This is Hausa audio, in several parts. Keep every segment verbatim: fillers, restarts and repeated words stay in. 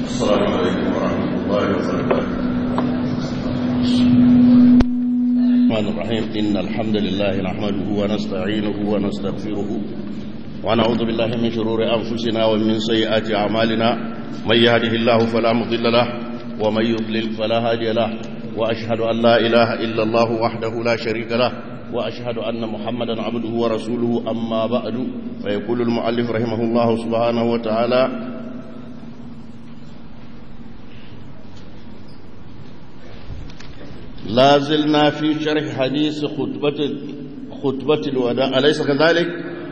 السلام عليكم ورحمة الله وبركاته. الرحمن الرحيم. إن الحمد لله نحمده ونستعينه ونستغفره ونعوذ بالله من شرور أنفسنا ومن سيئات أعمالنا. من يهده الله فلا مضل له ومن يضلل فلا هادي له، وأشهد أن لا إله إلا الله وحده لا شريك له، وأشهد أن محمدا عبده ورسوله. أما بعد، فيقول المؤلف رحمه الله سبحانه وتعالى: لا زلنا في شرح حديث خطبة خطبة الوداع، أليس كذلك؟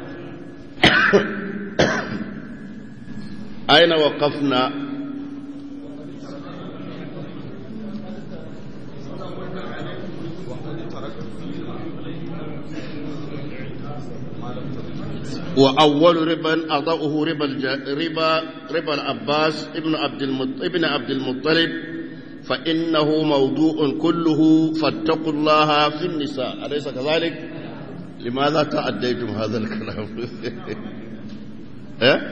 أين وقفنا؟ وأول ربا أضاؤه ربا ربا ربا العباس ابن عبد ابن عبد المطلب، فإنه موضوع كله فاتقوا الله في النساء، أليس كذلك؟ لماذا تعديتم هذا الكلام؟ إيه؟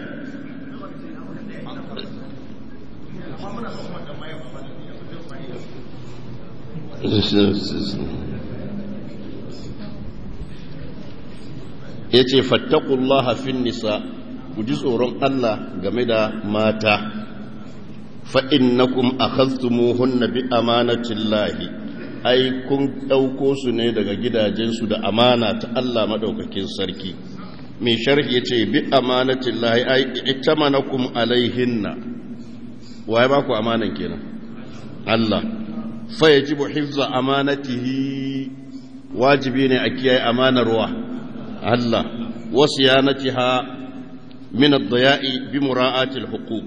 yace fattaqullaha fin nisa, ku ji tsoron Allah game da mata. fa innakum akhadhtumuhunna bi amanatillahi, ai kun dauko su ne daga gidajensu da amana ta Allah madaukakin sarki. mai sharhi yace bi amanatillahi ai ittamanakum alaihinna, waye ba ku amanan kenan? Allah. fa yajibu hifza amanatihi, wajibi ne a kiyaye amanar wa Allah, wasiyanatiha min ad-daya'i bi mura'ati al-huquq.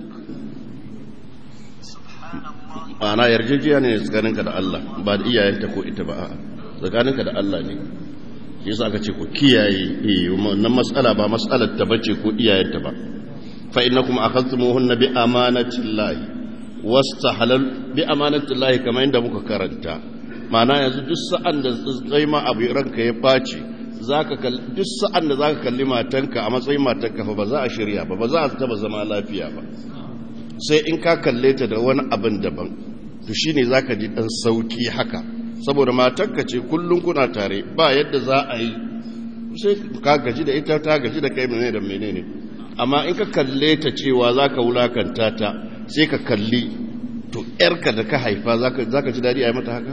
ana yarjejiya ne tsakaninka da Allah, ba da iyayenta ko ita ba, tsakaninka da Allah ne. shi yasa aka ce ku kiyaye eh wannan mas'ala ba mas'alar ta bace ko iyayenta ba. fa innakum akhadhtumuhunna bi amanatillahi wastahalal bi amanatillahi, kamar yadda muka karanta. ma'ana yanzu duk sa'an da kai ma abu ranka ya baci, zaka duk sa'an da zaka kalli matanka a matsayin matanka fa ba za a shirya ba, ba za a taba zama lafiya ba, sai in ka kalle ta da wani abin daban, to shine zaka ji dan sauki haka. saboda matanka ce, kullun kuna tare, ba yadda za a yi, sai ka gaji da ita, ta gaji da kai menene da menene. amma in ka kalle ta cewa zaka wulakanta ta, sai ka kalli to yarka da ka haifa zaka zaka ji dadi a yi mata haka?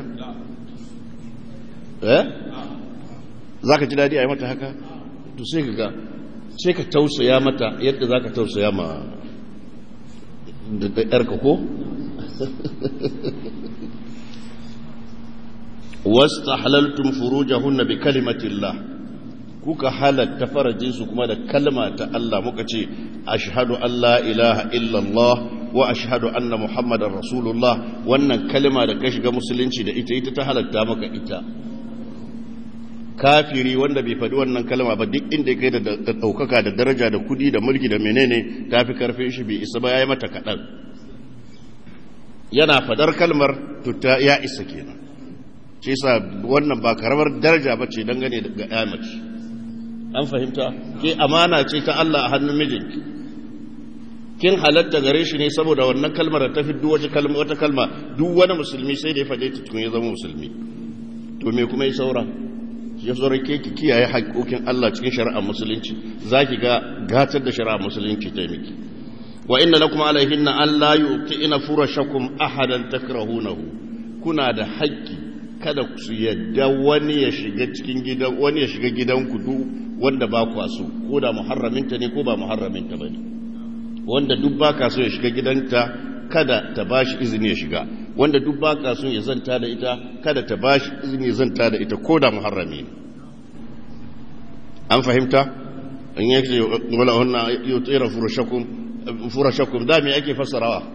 eh za ka ji daɗi a yi mata haka? to sai ka ga sai ka tausaya mata yadda za ka tausaya ma da ɗarka ko? wasu halaltun furujahunna bi kalimatillah, kuka halatta farajinsu kuma da kalma ta Allah. muka ce ashhadu an la ilaha illallah wa ashhadu anna muhammadan rasulullah. wannan kalma da ka shiga musulunci da ita ita ta halatta maka ita. kafiri wanda bai faɗi wannan kalma ba, duk inda kai da ɗaukaka da daraja da kudi da mulki da menene, ta fi karfin shi, bai isa ba, ya yi mata kaɗan. yana fadar kalmar tutta ya isa kenan. ce sa wannan ba karamar daraja ba ce dangane ga ya mace. an fahimta? ke amana ce ta Allah a hannun mijinki, kin halatta gare shi ne saboda wannan kalmar da ta fi duk wata kalma. duk wani musulmi sai da ya faɗe ta tukun ya zama musulmi. to me kuma yi saura? ya zo rake ki kiyaye haƙoƙin Allah cikin shari'ar musulunci, zaki ga gatar da shari'ar musulunci ta miki. wa inna lakum alaihinna an la yuqina furashakum ahadan takrahunahu, kuna da haƙƙi kada ku yadda wani ya shiga cikin gidan wani ya shiga gidanku duk wanda ba ku so, ko da muharraminta ne ko ba muharraminta bane. wanda duk ba ka so ya shiga gidanta, kada ta bashi izini ya shiga. wanda duk ba ka son ya zanta da ita, kada ta ba shi izini ya zanta da ita, ko da muharrami ne. an fahimta? in yake wala hunna yutira furashakum furashakum, da me ake fassarawa?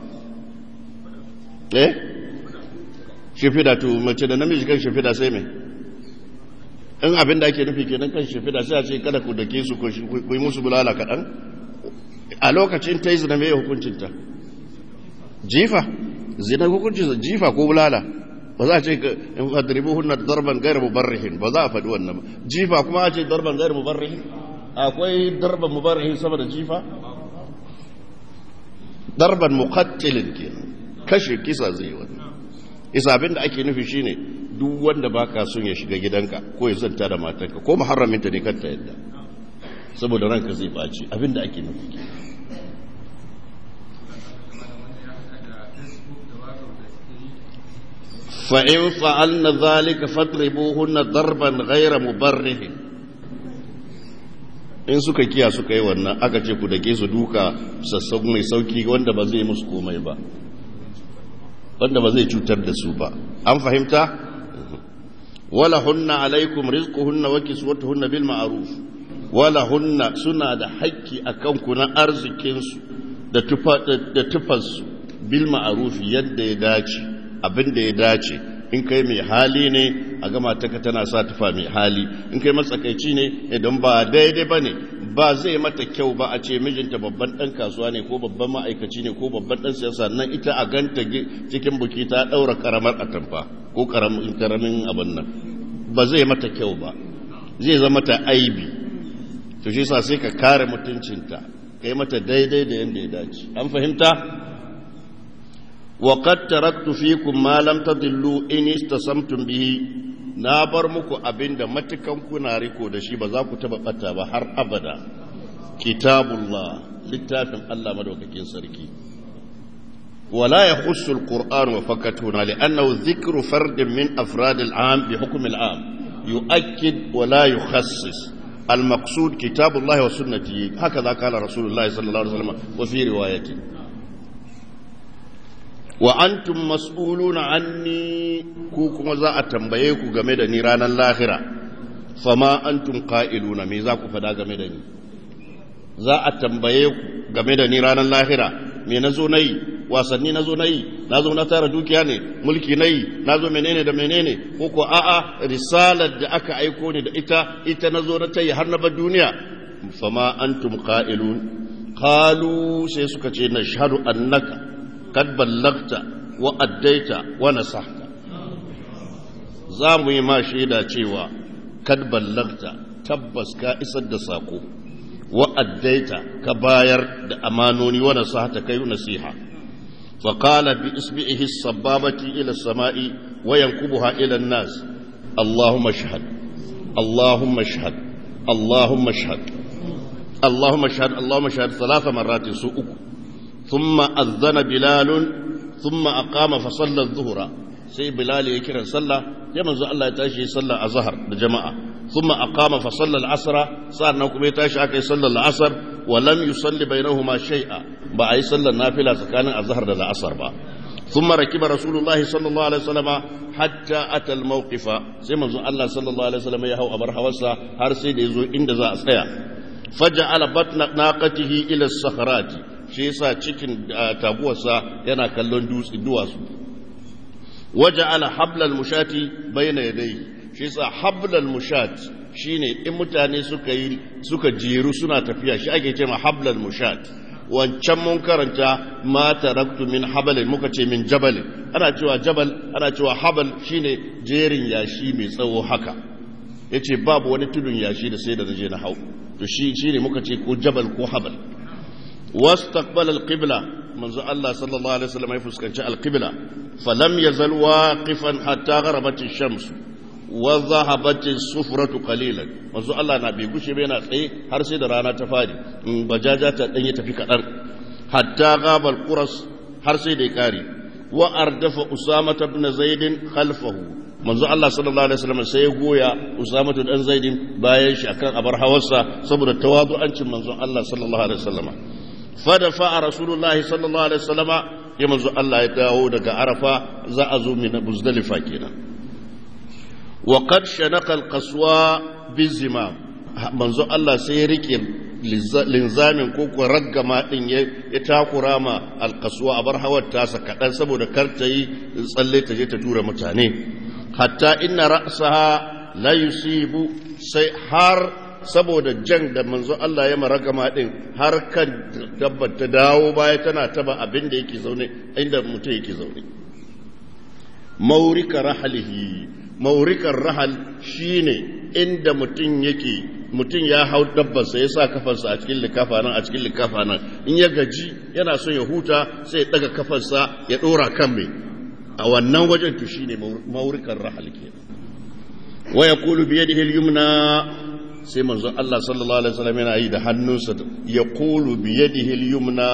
eh shifida to mace da namiji kan shifida sai me? in abin da ake nufi kenan kan shifida, sai a ce kada ku dake su ku yi musu bulala kaɗan. a lokacin ta yi zina mai hukuncinta? jifa. zina hukunci jifa ko bulala. ba za a ce in adribu hunna darban ghayr mubarrihin, ba za a faɗi wannan ba. jifa kuma a ce darban ghayr mubarrihin? akwai darban mubarrihin sama da jifa? darban muqattilin kenan kashe kisa zai wannan isa abin da ake nufi shine duk wanda baka son ya shiga gidanka ko ya zanta da matarka ko muharraminta ne kanta yadda saboda ranka zai baci abin da ake nufi fa in fa'alna dhalika fatribuhunna darban ghayra mubarrih in suka kiya suka yi wannan aka ce ku dake su duka sassau mai sauki wanda ba zai musu komai ba wanda ba zai cutar da su ba an fahimta wala hunna alaikum rizquhunna wa kiswatuhunna bil ma'ruf wala hunna suna da haƙƙi akan ku na arzikin su da tufa da tufar su bil ma'ruf yadda ya dace abin da ya dace in kai mai hali ne a gama taka tana sa tufa mai hali in kai matsakaici ne idan ba daidai ba ne ba zai mata kyau ba a ce mijinta babban ɗan kasuwa ne ko babban ma'aikaci ne ko babban ɗan siyasa nan ita a ganta cikin buki ta ɗaura karamar atamfa ko karamin abin nan ba zai mata kyau ba zai zama ta aibi to shi sa sai ka kare mutuncinta kai mata daidai da yadda ya dace an fahimta وقد تركت فيكم ما لم تضلوا إن استسمتم به na bar muku abinda matukan kuna riko da shi ba za ku taba bata ba har abada kitabullah littafin Allah madaukakin sarki wala yakhussu alquran wa fakatuna li'annahu dhikru fardin min afrad al'am bi hukm al'am yu'akkid wa la yukhassis المقصود كتاب الله وسنته هكذا قال رسول الله صلى الله عليه وسلم وفي روايته wa antum mas'uluna anni ku kuma za a tambaye ku game da ni ranar lahira fama antum qa'iluna me za ku fada game da ni za a tambaye ku game da ni ranar lahira me nazo nayi wasanni nazo nayi nazo na tara dukiya ne mulki nayi nazo menene da menene ko ko a'a risalar da aka aiko ni da ita ita nazo na tayi har na bar duniya fama antum qa'ilun qalu sai suka ce nashhadu annaka kad ballagta wa addaita wa nasahta za mu yi ma shaida cewa kad ballagta tabbas ka isar da sako wa addaita ka bayar da amanoni wa nasahta kai nasiha fa qala bi isbihi as-sababati ila as-sama'i wa yankubuha ila an-nas allahumma ashhad allahumma ashhad allahumma ashhad allahumma ashhad allahumma ashhad thalatha marratin su uku ثم أذن بلال ثم أقام فصلى الظهر سي بلال يكرر صلى يمن الله يتاشي صلى الظهر لجماعة ثم أقام فصلى العصر صار نوكم يتاشي أكي صلى العصر ولم يصلي بينهما شيئا بأي صلى النافلة سكان الظهر للعصر با ثم ركب رسول الله صلى الله عليه وسلم حتى أتى الموقف سي من الله صلى الله عليه وسلم يهو أبرها وسا هرسي ديزو إند ذا أسيا فجعل بطن ناقته إلى الصخرات shi yasa cikin taguwarsa yana kallon dutse duwatsu waje ala hablal mushati bayna yadayhi shi yasa hablal mushat shine in mutane suka yi suka jeru suna tafiya shi ake cewa hablal mushat wancan mun karanta ma taraktu min habalin muka ce min jabalin ana cewa jabal ana cewa habal shine jerin yashi mai tsawo haka yace babu wani tudun yashi da sai da naje na hau to shi shine muka ce ko jabal ko habal واستقبل القبلة منذ الله صلى الله عليه وسلم يفسكن القبلة فلم يزل واقفا حتى غربت الشمس وذهبت الصفرة قليلا منذ الله نبي غشي بينا تsaye har sai da rana ta fadi bajaja ta dan ya tafi kadan hatta gaba alquras har sai da kare wa ardafa usama ibn zaid khalfahu manzo Allah sallallahu alaihi wasallam sai ya goya usama ibn zaid bayan shi akan abar hawarsa saboda tawadu'ancin manzo Allah sallallahu alaihi wasallam فدفع رسول الله صلى الله عليه وسلم يمنزو الله يداو دغا عرفه za a zo min muzdalifa kenan وقد شنق القصوى بالزمام manzo Allah sai ya rike linzamin ko ko raggama din ya takura ma alqaswa abar hawar tasa kadan saboda kar ta yi tsalle ta je ta tura mutane hatta inna ra'saha la yusibu sai har saboda jan da manzo Allah ya maragama din har kan dabbar ta dawo baya tana taba abin da yake zaune inda mutum yake zaune maurika rahalihi maurikan rahal shine inda mutum yake mutum ya hau dabbarsa ya sa kafarsa a cikin likafa nan a cikin likafa nan in ya gaji yana so ya huta sai ya daga kafarsa ya dora kan mai a wannan wajen to shine maurikan rahal kenan wa yaqulu bi yadihi al-yumna sai manzon Allah sallallahu alaihi wasallam yana yi da hannunsa yaqulu bi yadihi al-yumna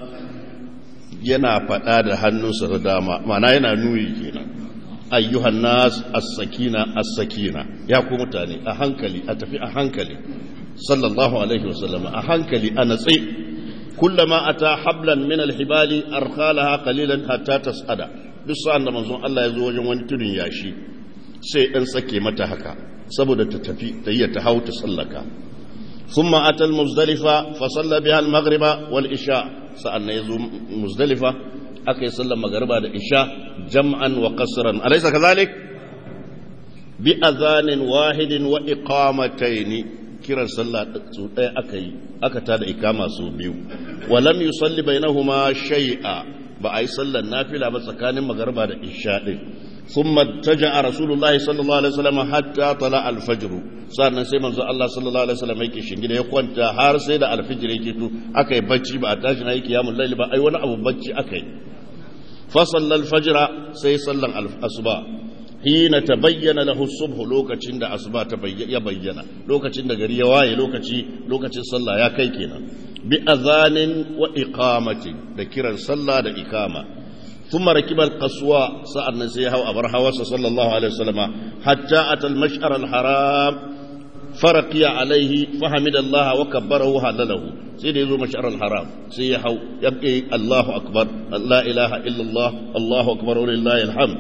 yana fada da hannunsa da dama ma'ana yana nuni kenan ayyuhan nas as-sakina as-sakina ya ku mutane a hankali a tafi a hankali sallallahu alaihi wasallam a hankali a natsi kullama ata hablan min al-hibali arkhalaha qalilan hatta tasada duk sa'an da manzon Allah ya zo wajen wani tudun yashi sai dan sake mata haka saboda ta tafi ta yi ta hau ta sallaka thumma ata al-muzdalifa fa salla biha al-maghriba wal isha sa'anna yazo muzdalifa aka yi sallar magariba da isha jam'an wa qasran alaysa kadhalik bi adhanin wahidin wa iqamatayn kiran sallah su ɗaya aka yi aka tada ikama su biyu wa lam yusalli bainahuma shay'a ba a yi sallar nafila ba tsakanin magariba da isha din thumma taja'a rasulullahi sallallahu alaihi wasallam hatta tala al-fajr sannan sai manzo Allah sallallahu alaihi wasallam yake shingida ya kwanta har sai da al-fajr yake to aka yi bacci ba a tashi na yi kiyamul layl ba ai wani abu bacci aka yi fa sallal fajra sai sallan al-asuba hina tabayyana lahu as-subh lokacin da asuba ta ya bayyana lokacin da gari ya waye lokaci lokacin sallah ya kai kenan bi adhanin wa iqamati da kiran sallah da ikama thumma rakiba al-qaswa sa'annan sai ya hau abar hawasa sallallahu alaihi wasallama hatta ata al-mash'ar al-haram faraqiya alaihi fahamidallaha wa kabbarahu halalahu sai da yazo mash'ar al-haram sai ya hau yabki Allahu akbar la ilaha illa Allah Allahu akbar wa lillahi alhamd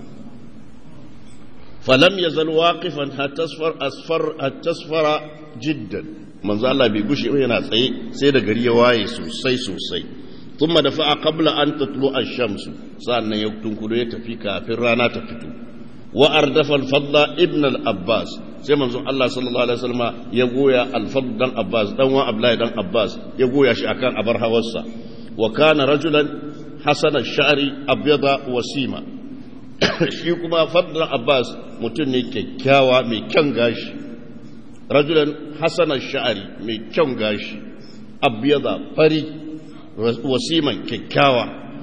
falam yazal waqifan hatta asfar asfar hatta asfara jiddan manzo Allah bai gushi yana tsaye sai da gari ya waye sosai sosai thumma dafa'a qabla an tatlu ash-shams sannan ya tunkudo ya tafi kafin rana ta fito wa ardafa al-fadl ibn al-abbas sai manzo Allah sallallahu alaihi wasallam ya goya al-fadl dan abbas dan wa abdullahi dan abbas ya goya shi akan abar hawarsa wa kana rajulan hasan ash-sha'ri abyada wasima shi kuma fadl abbas mutum ne kyakkyawa mai kyan gashi rajulan hasan ash-sha'ri mai kyan gashi abyada fari wasiman kyakkyawa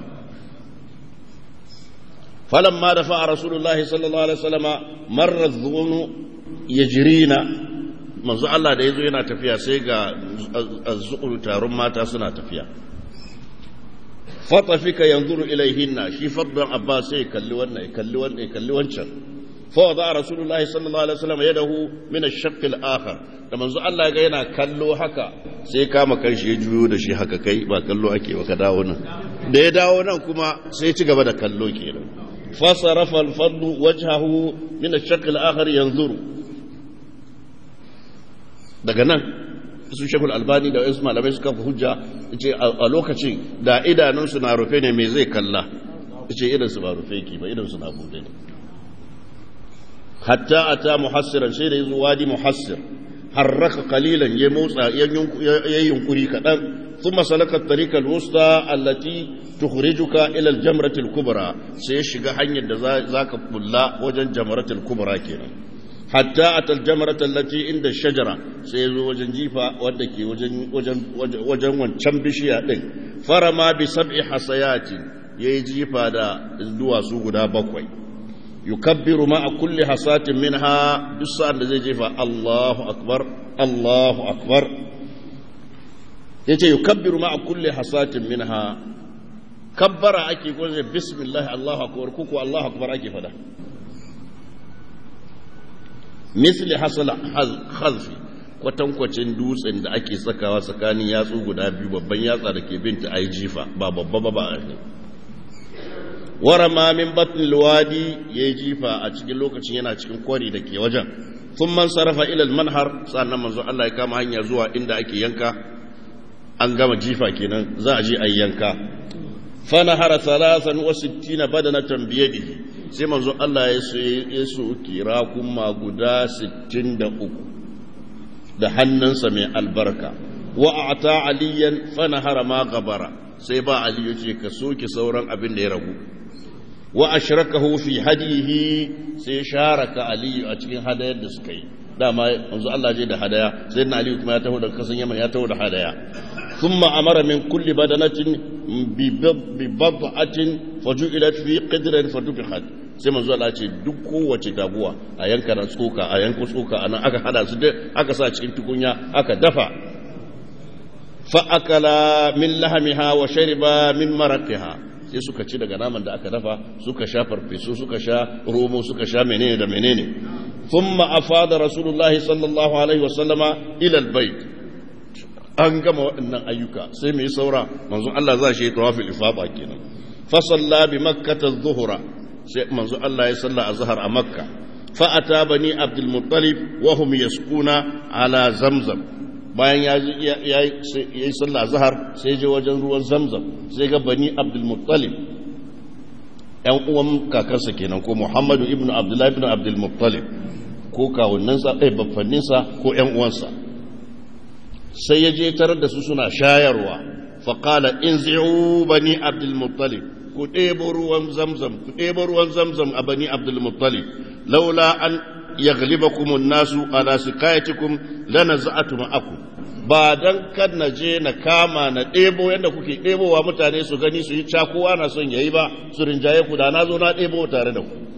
falamma dafa rasulullahi sallallahu alaihi wasallama marra dhunu yajrina manzo Allah da yazo yana tafiya sai ga azzuru tarun mata suna tafiya fatafika yanzuru ilaihinna shi fadlan abbas sai kalli wannan kalli wannan kalli wancan fa wada rasulullahi sallallahu alaihi wasallam yadahu min ash-shaqq al-akhar da manzo Allah ga yana kallo haka sai kama kanshi ya juyo da shi haka kai ba kallo ake ba ka dawo nan da ya dawo nan kuma sai ci gaba da kallo kenan fa sarafa al-fadl wajhahu min ash-shaqq al-akhar yanzuru daga nan su shekul albani da wasu malamai suka fi hujja ce a lokacin da idanunsu na rufe ne mai zai kalla ce idansu ba rufe ki ba idansu na buɗe ne hatta ata muhassiran sai da yazo wadi muhassir harraka qalilan ya motsa ya yunkuri kadan thumma salaka at-tariqa al-wusta allati tukhrijuka ila al-jamrati al-kubra sai shiga hanyar da zaka bulla wajen jamrati al-kubra kenan hatta ata al-jamrata allati inda ash-shajara sai yazo wajen jifa wanda ke wajen wajen wajen wancan bishiya din farama bi sab'i hasayatin yayi jifa da duwatsu guda bakwai yukabbiru ma'a kulli hasatin minha duk sa'an da zai jefa Allahu akbar Allahu akbar yace yukabbiru ma'a kulli hasatin minha kabbara ake ko zai bismillah Allahu akbar kuku Allahu akbar ake fada misli hasala khalfi kwatankwacin dutsen da ake sakawa tsakanin yatsu guda biyu babban yatsa da ke binta ai jifa ba babba ba ba warama min batnil wadi yayi jifa a cikin lokacin yana cikin kwari da ke wajen thumma sarafa ila al-manhar sannan manzo Allah ya kama hanya zuwa inda ake yanka an gama jifa kenan za a je ayi yanka fa nahara thalathan wa sittina badanatan bi yadihi sai manzo Allah ya so ya so kira kuma guda sittin da uku da hannunsa mai albarka wa ata aliyan fa nahara ma gabara sai ba ali yace ka soke sauran abin da ya ragu wa ashrakahu fi hadihi sai sharaka ali a cikin hadayar da suka yi dama manzo Allah je da hadaya sayyidina Ali kuma ya taho daga kasan Yaman ya taho da hadaya thumma amara min kulli badanatin bi bad'atin faju'ilat fi qidrin fadubikhat sai manzo Allah ce duk kowace dabuwa a yanka na tsoka a yanko tsoka anan aka hada su aka sa cikin tukunya aka dafa fa akala min lahmiha wa shariba min maraqiha sai suka ci daga naman da aka dafa suka sha farfesu suka sha romo suka sha menene da menene thumma afada rasulullahi sallallahu alaihi wasallama ila albayt an gama waɗannan ayyuka sai mai saura manzon Allah za shi tawafil ifada kenan fa salla bi makkah adh-dhuhra sai manzon Allah ya salla azhar a makka fa ata bani abdul muttalib wa hum yasquna ala zamzam bayan ya yi sallah azhar sai je wajen ruwan zamzam sai ga bani abdul muttalib yan uwan kakarsa kenan ko muhammadu ibnu abdullahi ibn abdul muttalib ko kawunnansa eh baffanninsa ko yan uwansa sai ya je tarar da su suna shayarwa fa qala inzi'u bani abdul muttalib ku ɗebo ruwan zamzam ku ɗebo ruwan zamzam a bani abdul muttalib laula an yaghlibakum an-nasu ala siqayatikum lanaza'tu ma'akum ba dan kad na je na kama na ɗebo yadda kuke ɗebowa mutane su gani su yi cakowa na son yayi ba su rinjaye ku da na zo na ɗebo tare da ku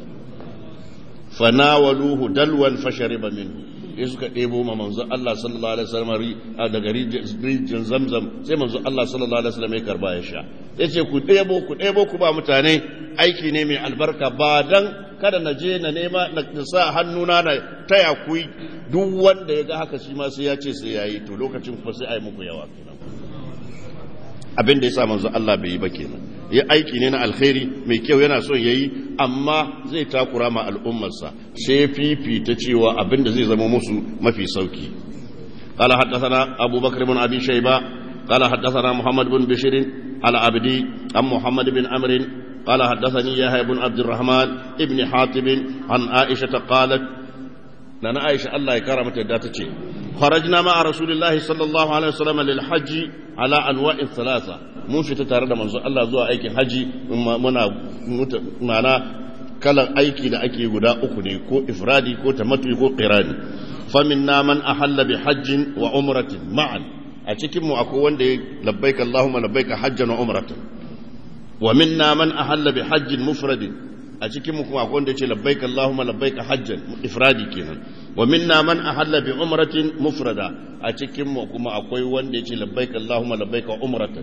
fanawaluhu dalwan fashariba minhu sai suka ɗebo ma manzo Allah sallallahu alaihi wasallam daga rijin zamzam sai manzo Allah sallallahu alaihi wasallam ya karba ya sha yace ku ɗebo ku ɗebo ku ba mutane aiki ne mai albarka ba dan kada na je na nema na sa hannuna na taya ku duk wanda ya ga haka shi ma sai ya ce sai yayi to lokacin kuma sai ai muku yawa kenan abin da yasa manzo Allah bai yi ba kenan ya aiki ne na alkhairi mai kyau yana son yayi amma zai takura ma al'ummarsa sai fifita cewa abin da zai zama musu mafi sauki قال حدثنا أبو بكر بن أبي شيبة قال حدثنا محمد بن بشير العبدي عن محمد بن عمرو قال حدثني يحيى بن عبد الرحمن ابن حاتم عن عائشة قالت لنا عائشة الله يكرمك داتتي خرجنا مع رسول الله صلى الله عليه وسلم للحج على أنواع ثلاثة mun fita tare da manzon Allah zuwa aikin haji muna mana kalan aiki da ake guda uku ne ko ifradi ko tamattu ko qirani faminna man ahalla bi hajjin wa umratin ma'an a cikin mu akwai wanda ya labbaika Allahumma labbaika hajjan wa umratan wa minna man ahalla bi hajjin mufradin a cikin mu kuma akwai wanda ya ce labbaika Allahumma labbaika hajjan ifradi kenan wa minna man ahalla bi umratin mufrada a cikin mu kuma akwai wanda ya ce labbaika Allahumma labbaika umratan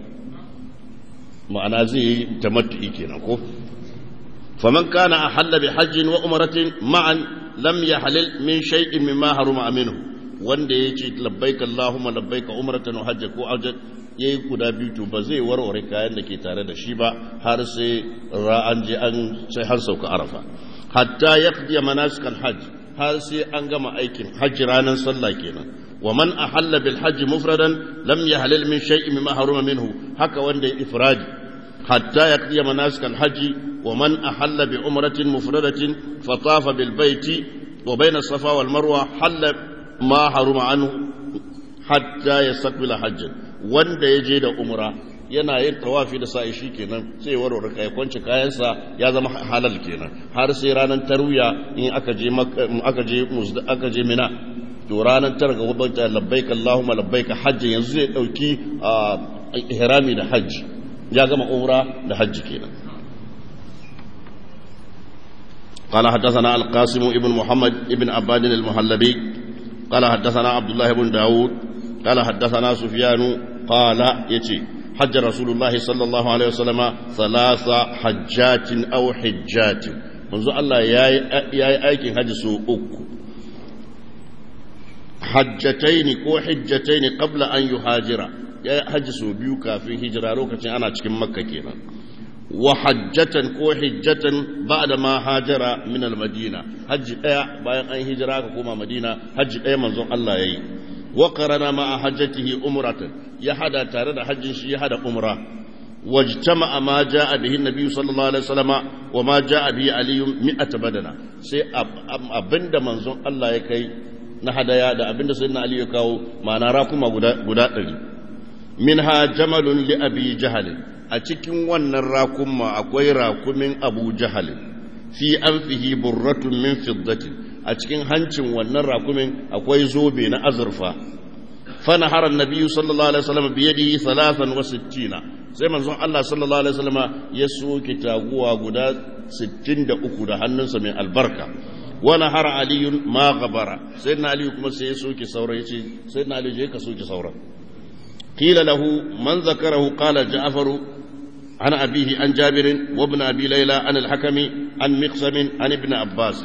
ma'ana zai yi tamattu'i kenan ko faman kana ahalla bi hajjin wa umratin ma'an lam yahlil min shay'in mimma haruma minhu wanda yace labbaik allahumma labbaik umratan wa hajja ko ajat yayi guda biyu to ba zai warware kayan da ke tare da shi ba har sai ra'an je an sai har sauka arafa hatta yaqdi manasik al-hajj har sai an gama aikin hajji ranar sallah kenan ومن أحل بالحج مفردا لم يحلل من شيء مما حرم منه هكا وند إفراد حتى يقضي مناسك الحج ومن أحل بعمرة مفردة فطاف بالبيت وبين الصفا والمروة حل ما حرم عنه حتى يستقبل حجا وند يجد عمرة yana yin tawafi da sa'i shi kenan sai warware kai kwance kayansa ya zama halal kenan har sai ranar tarwiya in aka je aka je aka je mina to ranar tara ga wabanta labbaika Allahumma labbaika hajji yanzu zai dauki ihrami da hajji ya gama umra da hajji kenan قال حدثنا القاسم ابن محمد ابن عباد المهلبي قال حدثنا عبد الله بن داود قال حدثنا سفيان قال يتي حج رسول الله صلى الله عليه وسلم ثلاث حجات أو حجات منذ الله ياي أيكي حج سوء حجتين كو حجتين قبل أن يهاجر ياي حج سوء بيوكا في هجرة روكة أنا تكن مكة كينا وحجة كو حجة بعد ما هاجر من المدينة حج ايه باين أن هجرة كوما مدينة حج ايه منذ الله ياي وقرن مع حجته أمرة يحدى تارد حج يحدى أمرة واجتمع ما جاء به النبي صلى الله عليه وسلم وما جاء به علي مئة بدنة سي أبند منظوم الله يكي نحدى يادا أبند سيدنا علي يكاو ما نراكم قداء منها جمل لأبي جهل أتكن ونراكم أكوي راكم أبو جهل في أنفه برة من فضة a cikin hancin wannan rakumin akwai zobe na azurfa fana harar nabiyu sallallahu alaihi wasallam biyadi thalathan wa sittina sai manzon Allah sallallahu alaihi wasallam ya soke taguwa guda sittin da uku da hannunsa mai albarka wani har aliyun ma gabara sai na aliyu kuma sai ya soke sauran ya ce sai na aliyu je ka soke sauran kila lahu man zakarahu qala ja'faru an abihi an jabirin wa ibn abi layla an al-hakami an miqsam an ibn abbas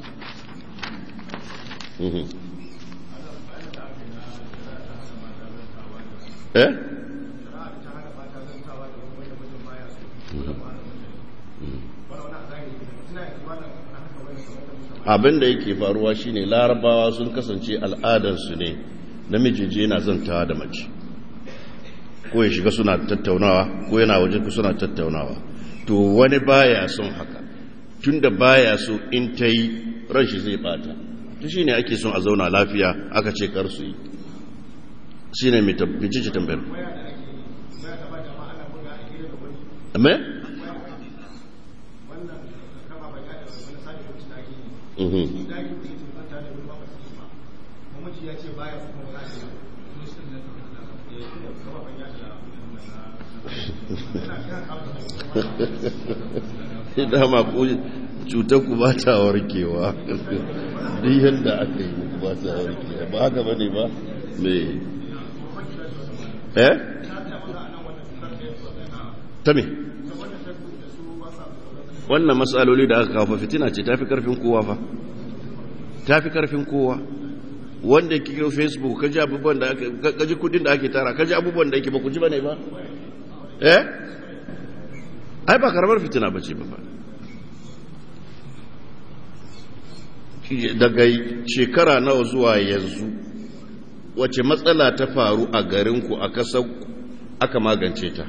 eh abin da yake faruwa shine larabawa sun kasance al'adarsu ne namiji je yana zantawa da mace ko ya shiga suna tattaunawa ko yana waje suna tattaunawa to wani baya son haka tunda baya so in ta yi rashi zai bata to shine ake son a zauna lafiya aka ce kar su yi shine mai tabbici tambayar me dama ku cutar ku ba ta warkewa duk yadda aka yi muku ba ta warkewa ba haka bane ba me eh ta me wannan matsaloli da aka kawo fitina ce tafi karfin kowa fa tafi karfin kowa wanda kike Facebook kaji abubuwan da aka kaji kudin da ake tara kaji abubuwan da yake ba ku ji bane ba eh ai ba karamar fitina bace ba daga shekara nawa zuwa yanzu wace matsala ta faru a garinku a kasar aka magance ta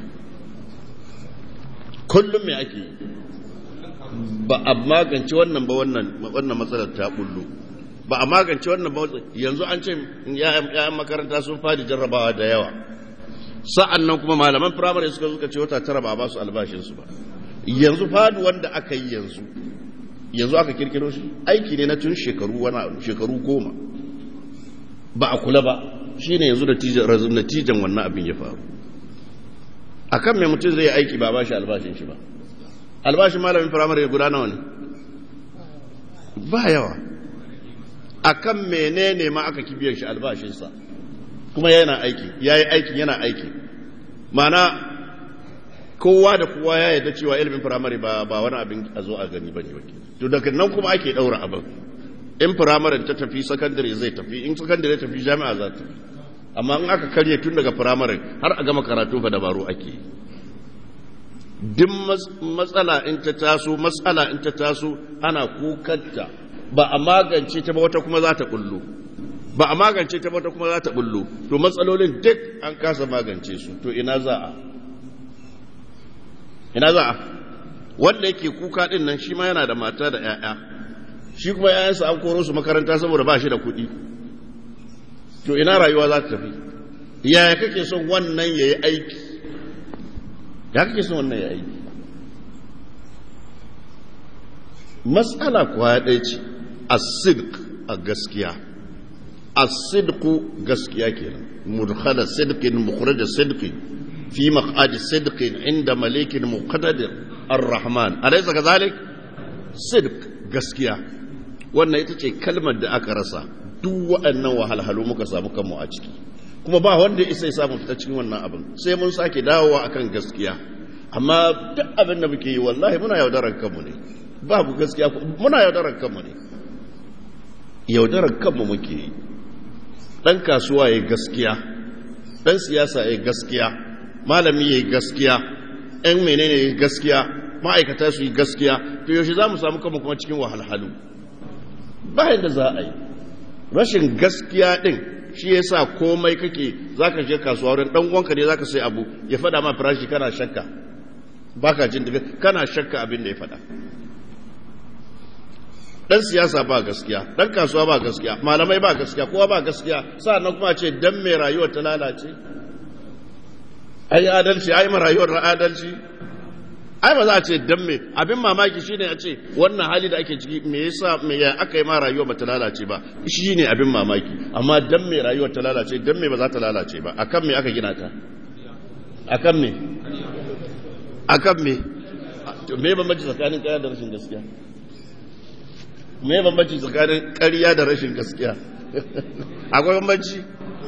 kullum me ake ba a magance wannan ba wannan matsalar ta bullo ba a magance wannan ba yanzu an ce yayan makaranta sun fadi jarrabawa da yawa sa'an nan kuma malaman firamare suka zuka ce wata tara ba a ba su albashinsu ba yanzu fadi wanda aka yi yanzu yanzu aka kirkiro shi aiki ne na tun shekaru wani shekaru goma ba a kula ba shi ne yanzu natijan wannan abin ya faru a kan mai mutum zai aiki ba ba shi albashin shi ba albashin malamin firamare guda nawa ne ba yawa a kan menene ma aka kibiyar shi albashinsa kuma yana aiki ya yi aiki yana aiki mana kowa da kowa ya yarda cewa ilimin firamare ba wani abin a zo a gani ba ne wake to daga nan kuma ake daura abin in firamaren ta tafi sakandare zai tafi in sakandare tafi jami'a za ta tafi amma in aka karye tun daga firamare har a gama karatu fa dabaru ake yi duk matsala in ta taso matsala in ta taso ana kukanta ba a magance ta ba wata kuma za ta bullo ba a magance ta ba wata kuma za ta bullo to matsalolin duk an kasa magance su to ina za a ina za a wanda yake kuka din nan shi ma yana da mata da 'ya'ya shi kuma 'ya'yansa an koro su makaranta saboda ba shi da kuɗi to ina rayuwa za ta tafi yaya kake son wannan yayi aiki ya kake son wannan ya aiki matsala kuwa ya ɗaya ce as-sidq a gaskiya as-sidqu gaskiya kenan mudkhala sidqin mukhraj sidqin fi maq'ad sidqin inda malikin muqaddir ar-rahman alaysa kadhalik sidq gaskiya wannan ita ce kalmar da aka rasa duk waɗannan wahalhalu muka samu kanmu a ciki kuma ba wanda isa ya samu fita cikin wannan abin sai mun sake dawowa akan gaskiya amma duk abin da muke yi wallahi muna yaudarar kanmu ne babu gaskiya muna yaudarar kanmu ne yaudarar kanmu muke yi dan kasuwa yayi gaskiya dan siyasa yayi gaskiya malami yayi gaskiya ɗan menene yayi gaskiya ma'aikata su yi gaskiya to yaushe za mu samu kanmu kuma cikin wahalhalu ba yadda za a yi rashin gaskiya din shi ya sa komai kake za ka je kasuwa wurin ɗan uwanka ne za ka sai abu ya faɗa ma farashi kana shakka ba ka jin daga kana shakka abin da ya faɗa ɗan siyasa ba gaskiya ɗan kasuwa ba gaskiya malamai ba gaskiya kowa ba gaskiya sa'annan kuma ce dan mai rayuwar ta lalace ai adalci ai ma rayuwar adalci ai ba za a ce dan me abin mamaki shine a ce wannan hali da ake ciki me yasa me ya aka yi ma rayuwa bata lalace ba shine abin mamaki amma dan me rayuwar ta lalace dan me ba za ta lalace ba akan me aka gina ta akan me akan me me bambanci tsakanin ƙarya da rashin gaskiya me bambanci tsakanin ƙarya da rashin gaskiya akwai bambanci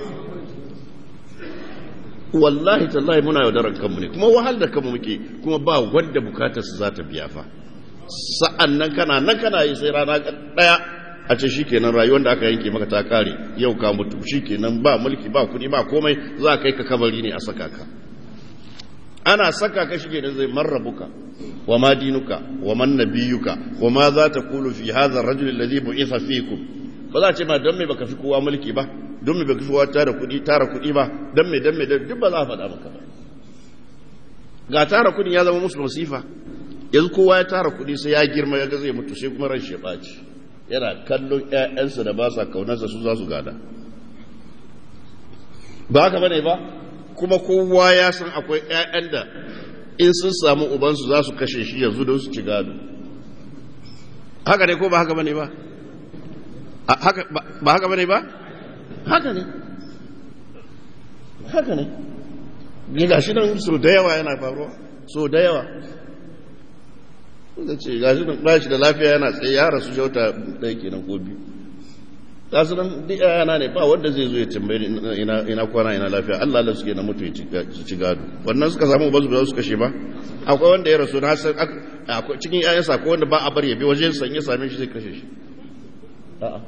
wallahi tallahi muna yaudarar kanmu ne kuma wahal da kanmu muke kuma ba wanda bukatar su za ta biya fa sa'an nan kana nan kana yi sai rana daya a ce shikenan rayuwar da aka yanke maka ta kare yau ka mutu shikenan ba mulki ba kudi ba komai za kai ka kabari ne a saka ka ana saka ka shige da zai marrabuka wa ma dinuka wa man nabiyuka wa ma za ta kulu fi hadha ar-rajul alladhi bu'itha fikum ba za ce ma don me baka fi kowa mulki ba don me baka fi kowa tara kudi tara kudi ba don me don me duk ba za a faɗa maka ba ga tara kudin ya zama musu masifa yanzu kowa ya tara kudi sai ya girma ya ga zai mutu sai kuma ran shi ya ɓaci yana kallon ƴaƴansa da ba sa kaunarsa su za su gada ba haka bane ba kuma kowa ya san akwai ƴaƴan da in sun samu ubansu za su kashe shi yanzu don su ci gado haka ne ko ba haka bane ba ba haka bane ba haka ne haka ne ne ga shi nan so da yawa yana faruwa so da yawa da ce ga shi nan ba shi da lafiya yana tsaye ya rasu shauta ɗaya kenan ko biyu ta su nan duk yana ne ba wanda zai zo ya tambaye ina kwana ina lafiya Allah Allah suke na mutu ya ci gado wannan suka samu ba su kashe ba akwai wanda ya rasu na san cikin ƴaƴansa akwai wanda ba a bar ya bi wajen san ya same shi zai kashe shi a'a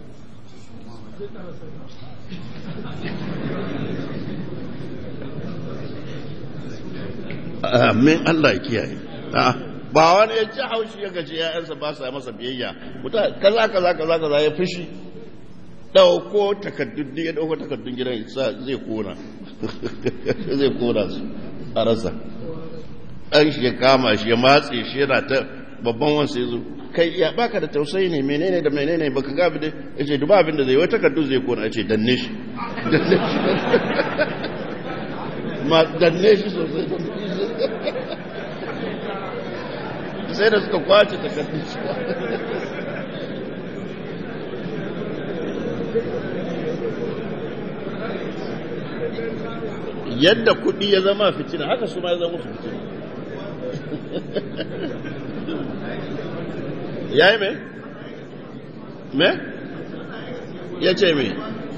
amin Allah ya kiyaye ba wani ya ci haushi ya gaji ƴaƴansa ba sa masa biyayya muta kaza kaza kaza kaza ya fushi dauko takaddun ya dauko takaddun gidan zai kona zai kona su a rasa an shi ya kama shi ya matse shi yana ta babban wansa ya zo kai ya baka da tausayi ne menene da menene baka ga abin da yace duba abin da zai wai takardu zai kona yace danne shi danne shi ma danne shi sosai sai da suka kwace takardu shi yadda kuɗi ya zama fitina haka su ma ya zama fitina ya yi mai? mai? ya ce mai?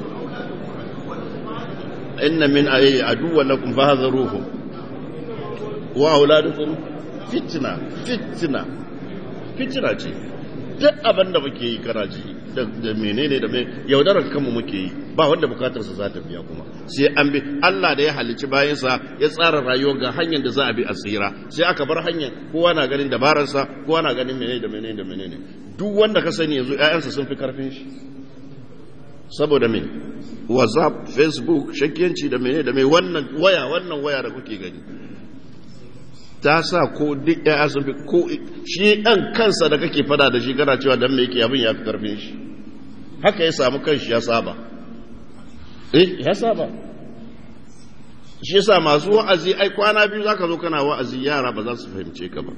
inna min ayi aduwa lakum fahadharuhum wa auladukum fitna fitna fitna ce duk abin da muke yi kana ji da menene da mai yaudarar kanmu muke yi ba wanda bukatarsa za ta biya kuma sai an bi Allah da ya halicci bayansa ya tsara rayuwa ga hanyar da za a bi a tsira sai aka bar hanyar kowa na ganin dabararsa kowa na ganin menene da menene da menene duk wanda ka sani yanzu ƴaƴansa sun fi karfin shi saboda me WhatsApp Facebook shakiyanci da menene da mai wannan waya wannan waya da kuke gani ta sa ko duk ƴaƴa sun fi ko shi ɗan kansa da kake fada da shi kana cewa dan me yake abin ya fi karfin shi haka ya samu kanshi ya saba eh ya saba shi yasa masu wa'azi ai kwana biyu zaka zo kana wa'azi yara ba za su fahimce ka ba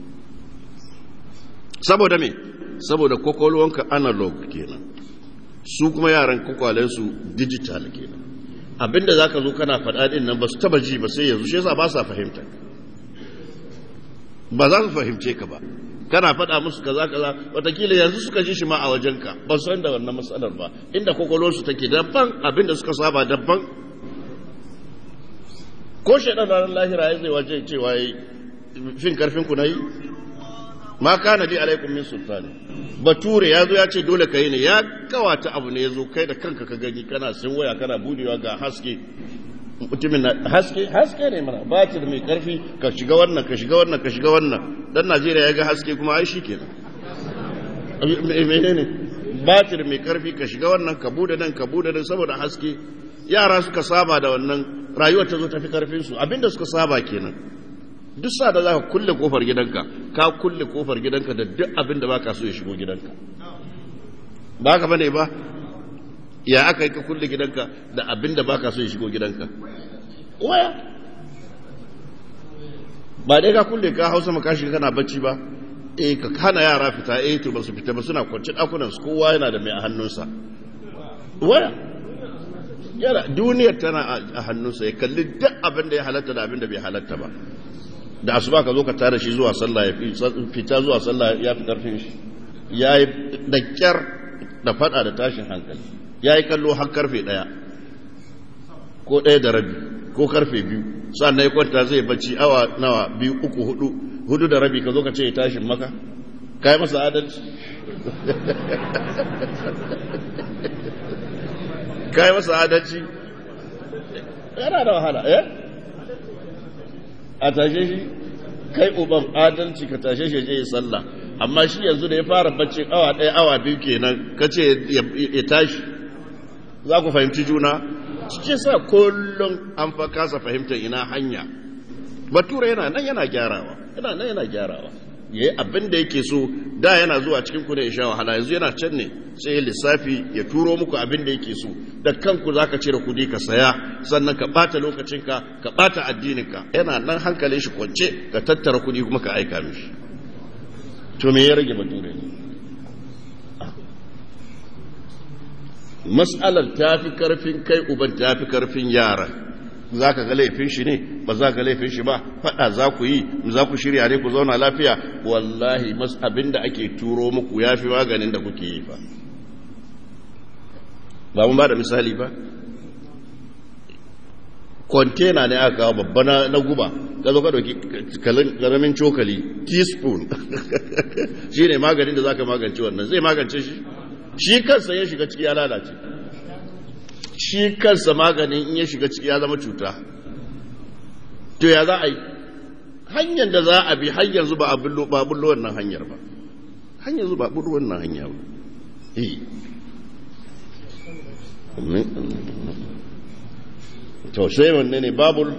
saboda me saboda kokolwanka analog kenan su kuma yaran kokwalensu digital kenan abinda zaka zo kana faɗa din nan ba su taba ji ba sai yanzu shi yasa ba sa fahimta ba za su fahimce ka ba kana faɗa musu kaza kaza watakila yanzu suka ji shi ma a wajenka ba su san da wannan matsalar ba inda kokolonsu take daban abinda suka saba daban ko shaidan ranar lahira ya zai waje cewa yi fin karfin ku na yi ma kana li alaikum min sultani bature ya zo ya ce dole ka yi ne ya kawata abu ne ya zo kai da kanka ka gani kana sin waya kana budewa ga haske mutumin na haske haske ne mana batir mai karfi ka shiga wannan ka shiga wannan ka shiga wannan dan Najeriya ya ga haske kuma ai shi kenan menene batir mai karfi ka shiga wannan ka bude nan ka bude nan saboda haske yara suka saba da wannan rayuwar ta zo ta fi karfin su abinda suka saba kenan duk sa da zaka kulle kofar gidanka ka kulle kofar gidanka da duk abinda baka so ya shigo gidanka ba ka bane ba ya aka yi ka kulle gidanka da abin da baka so ya shigo gidanka waya ba dai ka kulle ka hausa maka shi kana bacci ba eh ka hana yara fita eh to ba su fita ba suna kwance dakunan su kowa yana da mai a hannunsa waya yana duniyar tana a hannunsa ya kalli duk abin da ya halatta da abin da bai halatta ba da asuba ka zo ka tare shi zuwa sallah ya fita zuwa sallah ya fi karfin shi yayi da kyar da fada da tashin hankali yayi kallo har karfe daya ko daya da rabi ko karfe biyu sannan ya kwanta zai bacci awa nawa biyu uku hudu hudu da rabi ka zo ka ce ya tashin maka kai masa adalci kai masa adalci yana da wahala eh a tashe shi kai uban adalci ka tashe shi je sallah amma shi yanzu da ya fara bacci awa ɗaya awa biyu kenan ka ce ya tashi za ku fahimci juna ce sa kullum an fa kasa fahimtar ina hanya bature yana nan yana gyarawa yana nan yana gyarawa yayi abin da yake so da yana zuwa cikin ku ne ya sha wahala yanzu yana can ne sai ya lissafi ya turo muku abin da yake so da kanku zaka cire kudi ka saya sannan ka bata lokacinka ka bata addininka yana nan hankalin shi kwance ka tattara kudi kuma ka aika mishi to me ya rage bature ne mas'alar tafi karfin kai uban tafi karfin yara za ka ga laifin shi ne ba za ka laifin shi ba fada za ku yi za ku shirya ne ku zauna lafiya wallahi mas abinda ake turo muku ya fi maganin da kuke yi ba ba mun ba da misali ba kwantena ne aka kawo babba na guba ka zo ka dauki karamin cokali teaspoon shi ne maganin da za ka magance wannan zai magance shi shi kansa ya shiga ciki ya lalace shi kansa maganin in ya shiga ciki ya zama cuta to ya za a yi hanyar da za a bi har yanzu ba a bullo wannan hanyar ba har yanzu ba a bullo wannan hanya ba eh to sai wanne ne babul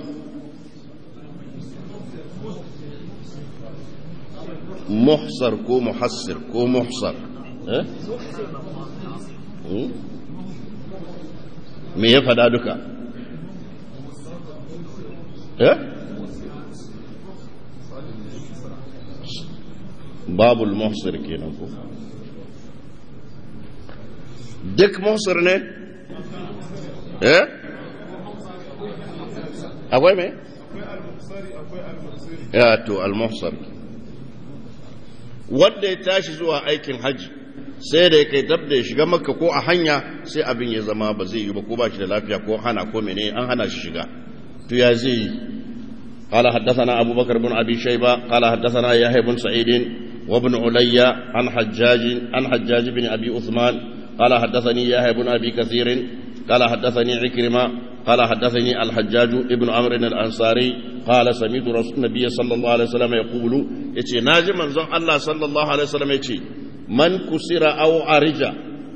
muhsar ko muhassir ko muhsar eh me ya fada duka eh babul muhsir kenan ko duk muhsir ne eh akwai me ya to al-muhsir wanda ya tashi zuwa aikin haji sai da ya kai dab da ya shiga makka ko a hanya sai abin ya zama ba zai yi ba ko ba shi da lafiya ko hana ko mene an hana shi shiga to ya zai yi قال حدثنا أبو بكر بن أبي شيبة قال حدثنا يحيى بن سعيد وابن علي عن حجاج عن حجاج بن أبي عثمان قال حدثني يحيى بن أبي كثير قال حدثني عكرمة قال حدثني الحجاج ابن عمرو الأنصاري قال سمعت رسول النبي صلى الله عليه وسلم يقول يتي ناجي منزون الله صلى الله عليه وسلم يتي man kusira au arija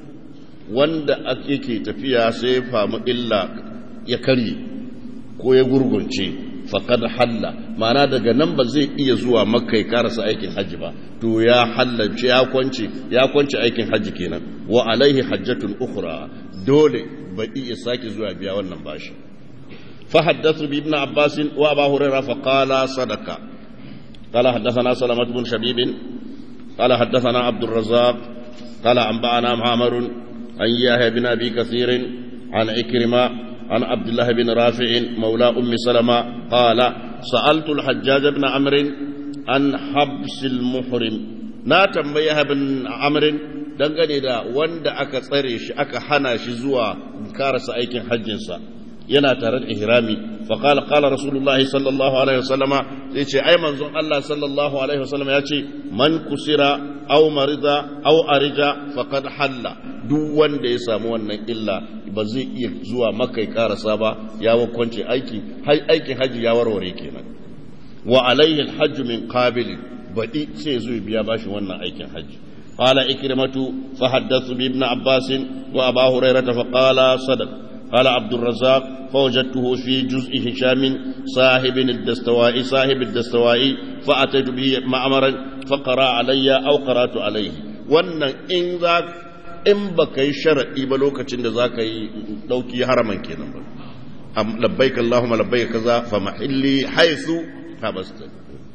wanda ake tafiya sai famu illa ya karye ko ya gurgunce faqad halla ma'ana daga nan ba zai iya zuwa makka ya karasa aikin haji ba to ya hallace ya kwance ya kwance aikin haji kenan wa alaihi hajjatun ukhra dole ba iya sake zuwa biya wannan bashi fa haddathu bi ibn abbas wa abu hurairah fa qala sadaqa qala haddathana salamat bin shabib قال حدثنا عبد الرزاق قال أنبأنا معمر عن يحيى بن أبي كثير عن عكرمة عن عبد الله بن رافع مولى أم سلمة قال سألت الحجاج بن عمرو عن حبس المحرم ناتم يحيى بن عمرو dangane da wanda aka tsare shi aka hana shi zuwa karasa aikin hajjinsa yana tare da ihrami fa qala qala rasulullah sallallahu alaihi wasallama sai ce ai manzon Allah sallallahu alaihi wasallama ya ce man kusira aw marida aw arija faqad halla duk wanda ya samu wannan illa ba zai iya zuwa makka ya karasa ba ya wakwance aiki aikin haji ya warware kenan wa alaihi alhajj min qabil badi sai zo biya bashi wannan aikin haji قال إكرمة فحدثت بابن عباس وأبا هريرة فقال صدق قال عبد الرزاق فوجدته في جزء هشام صاحب الدستوائي صاحب الدستوائي فأتيت به معمرا فقرأ علي أو قرأت عليه وأن إن ذاك إن بكي شرعي بلوكة ذاك لوكي حرما كنا لبيك اللهم لبيك كذا فمحلي حيث habasta.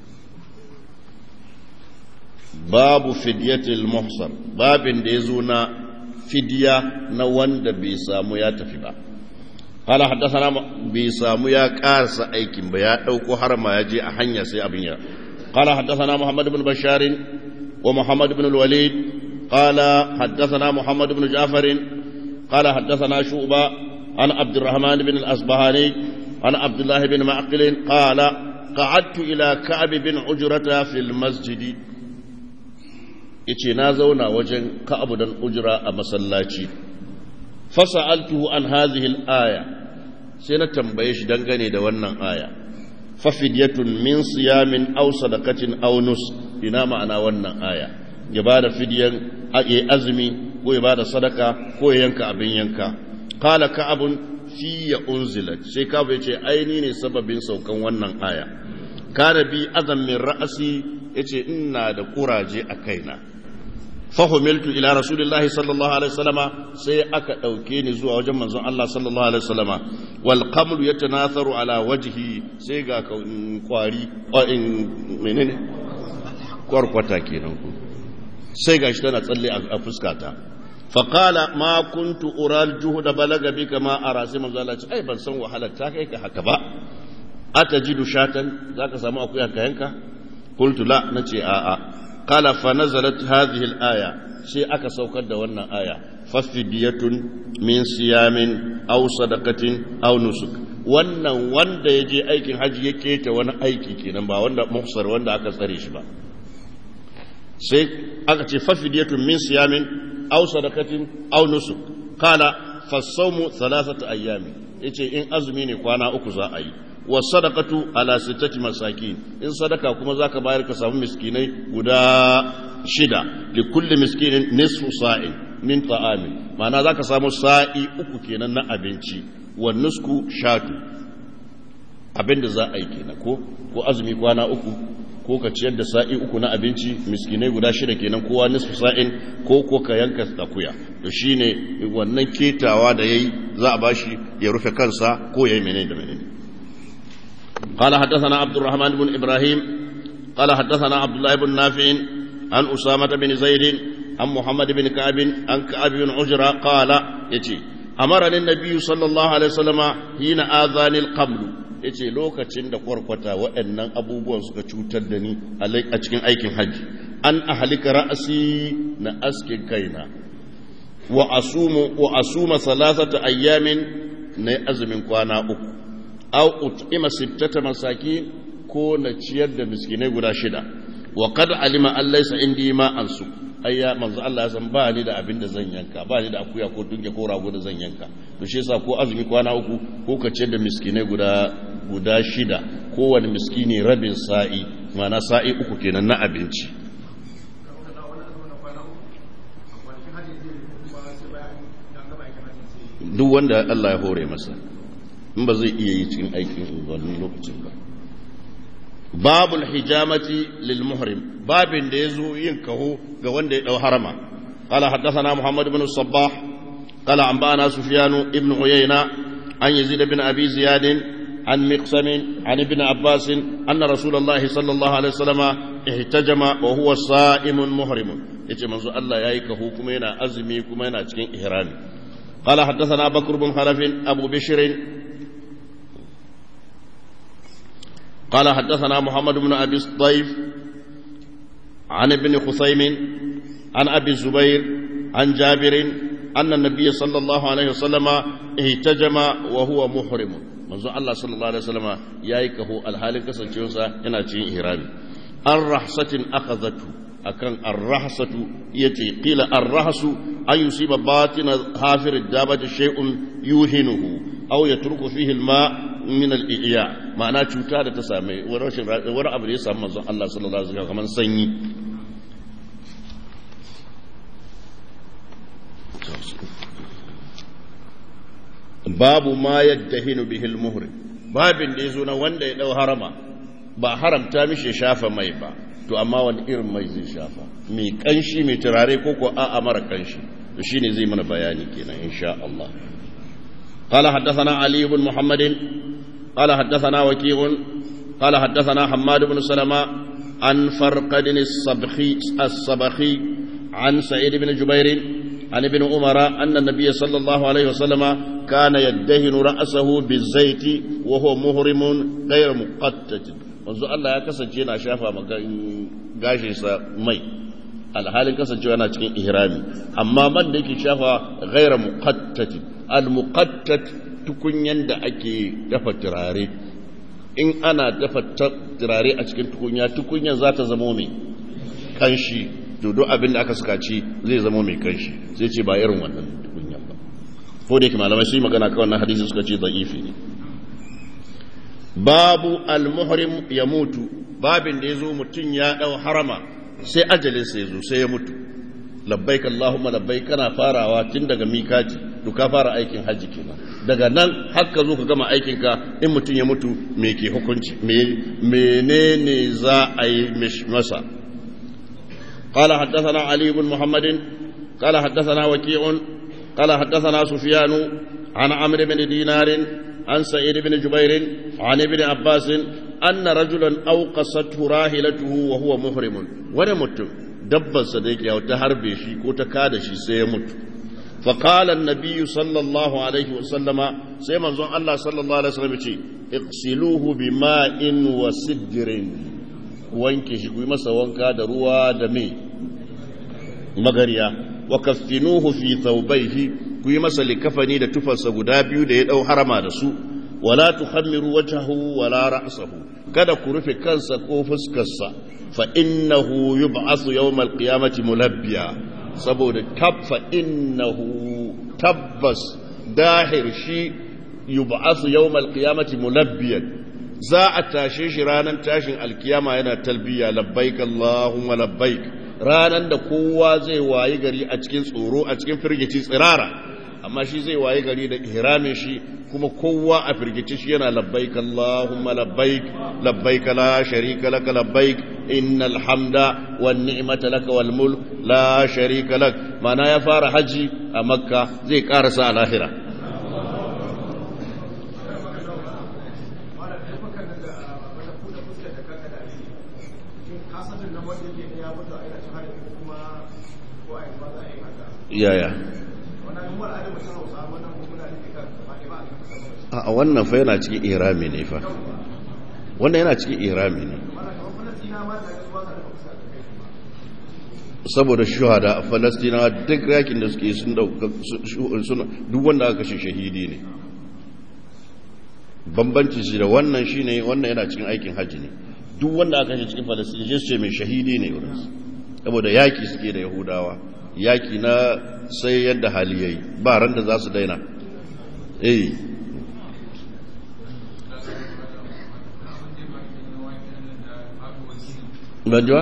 Babu fidyatil muhsar, babin da ya zo na fidya na wanda bai samu ya tafi ba. قال حدثنا بيسامو يا قارس aikin ba ya dauko harma ya je a hanya sai abin ya قال حدثنا محمد بن بشار ومحمد بن الوليد قال حدثنا محمد بن جعفر قال حدثنا شعبة عن عبد الرحمن بن الأصبهاني عن عبد الله بن معقل قال قعدت إلى كعب بن عجرة في المسجد yace na zauna wajen Ka'ab dan Ujra a masallaci fasa'altuhu an hadhihi al-aya sai na tambaye shi dangane da wannan aya fa fidyatun min siyamin aw sadaqatin aw nus ina ma'ana wannan aya ya bada fidyan azumi ko ya bada sadaka ko ya yanka abin yanka qala Ka'ab fi ya unzilat sai Ka'ab yace aini ne sababin saukan wannan aya kana bi azam min ra'si yace ina da kuraje a kaina fahimiltu ila rasulillahi sallallahu alaihi wasallama sai aka dauke ni zuwa wajen manzon Allah sallallahu alaihi wasallama wal qamlu yatanatharu ala wajhi sai ga kwari in menene kwarkwata kenan ku sai gashi tana tsalle a fuskata fa qala ma kuntu ural juhda balaga bika ma ara sai manzon Allah ai ban san wahalar ta kai ka haka ba atajidu shatan zaka samu akuya ka yanka qultu la nace a a قال فنزلت هذه الآية شيء أكا سوكر دوانا آية ففدية من صيام أو صدقة أو نسك وانا وانا يجي أيكي حج يكيت وانا أيكي كينا با وانا مخصر وانا أكا سريش با شيء أكا ففدية من صيام أو صدقة أو نسك قال فالصوم ثلاثة أيام يجي إن أزميني قوانا أكزا أي wasadaqatu ala sittati masakin in sadaka kuma zaka bayar ka samu miskinai guda shida li kulli miskinin nisfu sa'in min ta'amin ma'ana zaka samu sa'i uku kenan na abinci wa nusku shatu abinda za a yi kenan ko ko azumi kwana uku ko ka ciyar da sa'i uku na abinci miskinai guda shida kenan kowa nisfu sa'in ko ko ka yanka tsakuya to shine wannan ketawa da yayi za a bashi ya rufe kansa ko yayi menene da menene قال حدثنا عبد الرحمن بن إبراهيم قال حدثنا عبد الله بن نافع عن أسامة بن زيد عن محمد بن كعب عن كعب بن عجرة قال يتي أمرني النبي صلى الله عليه وسلم حين آذان القمل yace lokacin da kwarkwata waɗannan abubuwan suka cutar da ni a cikin aikin hajji an ahlika ra'si na askin kaina wa asumu wa asuma thalathata ayyamin na azumin kwana uku aw ut'ima sittata masakin ko na ciyar da miskinai guda shida wa qad alima an laysa indi ma ansu ayya manzo Allah ya san ba ni da abin da zan yanka ba ni da akuya ko dunke ko rago da zan yanka to shi yasa ko azumi kwana uku ko ka ciyar da miskinai guda guda shida kowane miskini rabin sa'i ma'ana sa'i uku kenan na abinci duk wanda Allah ya hore masa in ba zai iya yi cikin aikin wannan lokacin ba babul hijamati lil muhrim babin da yazo yin kaho ga wanda ya dau harama qala haddathana muhammad ibn sabbah qala anbana sufyan ibn uyayna an yazid ibn abi ziyad an miqsam an ibn abbas anna rasulullah sallallahu alaihi wasallam ihtajama wa huwa sa'imun muhrim yace manzo Allah yayi kaho kuma yana azumi kuma yana cikin ihrami qala haddathana bakr ibn khalaf abu bishr قال حدثنا محمد بن أبي الطيف عن ابن خثيم عن أبي الزبير عن جابر أن النبي صلى الله عليه وسلم اهتجم وهو محرم منذ الله صلى الله عليه وسلم يايكه الحالك سنشوسا يناتي إهرامي الرحصة أخذته أكن الرحصة يتي قيل الرحص أن يصيب باطن حافر الدابة شيء يوهنه أو يترك فيه الماء min al-iya ma'ana cuta da ta same wani abu da ya samu manzon Allah sallallahu alaihi wasallam kamar sanyi babu ma yaddahinu bihi al-muhrim babin da yazo na wanda ya dau harama ba haramta mishi shafa mai ba to amma wani irin mai zai shafa mai kanshi mai turare ko ko a'a mara kanshi to shine zai mana bayani kenan insha Allah قال حدثنا علي بن محمد قال حدثنا وكيع قال حدثنا حماد بن سلمة عن فرقد الصبخي الصبخي عن سعيد بن جبير عن ابن عمر أن النبي صلى الله عليه وسلم كان يدهن رأسه بالزيت وهو مهرم غير مقتت. wanzu Allah ya kasance yana shafa gashinsa mai alhalin kasancewa yana cikin ihrami amma man da yake shafa ghaira muqattat al-muqattat tukunyan da ake dafa turare in ana dafa turare a cikin tukunya tukunyan za ta zama mai kanshi to duk abin da aka suka ci zai zama mai kanshi sai ce ba irin wannan tukunyan ba ko da yake malamai sai magana kan wannan hadisi suka ce da'ifi ne. babu al-muhrim ya mutu babin da yazo mutun ya dau harama sai ajalin sa yazo sai ya mutu labbaik allahumma labbaik kana farawa tun daga mikati to ka fara aikin haji kenan daga nan har ka zo ka gama aikin ka in mutun ya mutu me ke hukunci me menene za a yi masa. قال حدثنا علي بن محمد قال حدثنا وكيع قال حدثنا سفيان عن عمرو بن دينار عن سعيد بن جبير عن ابن عباس أن رجلا أوقصته راحلته وهو محرم ونمت دبا صديق أو تهربي شي كو تكادشي سيمت فقال النبي صلى الله عليه وسلم سيما زون الله صلى الله عليه وسلم اغسلوه بماء وسدر wanke shi ku yi masa wanka da ruwa da mai magariya wa kaffinuhu fi thawbayhi ku yi masa likafani da tufarsa guda biyu da ya dau harama da su wala tukhammiru wajhahu wala ra'sahu kada ku rufe kansa ko fuskarsa fa innahu yub'athu yawm al-qiyamati mulabbiya saboda tab fa innahu tabbas dahir shi yub'athu yawm al-qiyamati mulabbiyan za a tashe shi ranar tashin alkiyama yana talbiya labbaik Allahumma labbaik ranar da kowa zai wayi gari a cikin tsoro a cikin firgici tsirara amma shi zai wayi gari da ihramin shi kuma kowa a firgici shi yana labbaik Allahumma labbaik labbaik la sharika laka labbaik innal hamda wan ni'mata laka wal mulk la sharika lak mana ya fara haji a makka zai karasa a lahira. yaya a wannan fa yana cikin irami ne fa wannan yana cikin irami ne saboda shuhada a Falastinawa duk yakin da suke sun dauka duk wanda aka kashe shahidi ne bambanci shi da wannan shine wannan yana cikin aikin haji ne duk wanda aka kashe cikin Falastina je su ce mai shahidi ne wurin saboda yaki suke da Yahudawa yaki na sai yadda hali yayi ba ran da za su daina eh banjuwa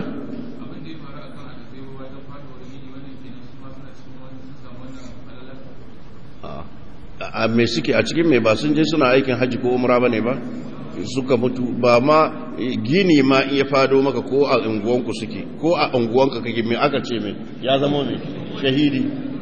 a me suke a cikin me ba sun je suna aikin haji ko umra bane ba suka mutu ba ma gini ma iya fado maka ko a unguwanku suke ko a unguwanka kake me aka ce me ya zama me shahidi